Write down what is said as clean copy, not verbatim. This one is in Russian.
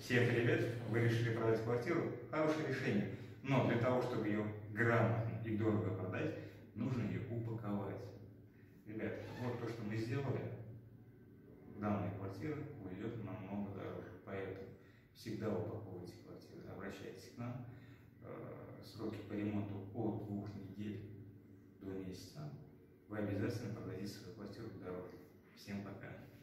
всех ребят, вы решили продать квартиру, хорошее решение. Но для того, чтобы ее грамотно и дорого продать, нужно ее упаковать. Ребят, вот то, что мы сделали, данная квартира уйдет намного дороже. Поэтому всегда упаковывайте квартиры, обращайтесь к нам. Сроки по ремонту от 2 недель до месяца. Вы обязательно продадите свою квартиру дороже. Всем пока.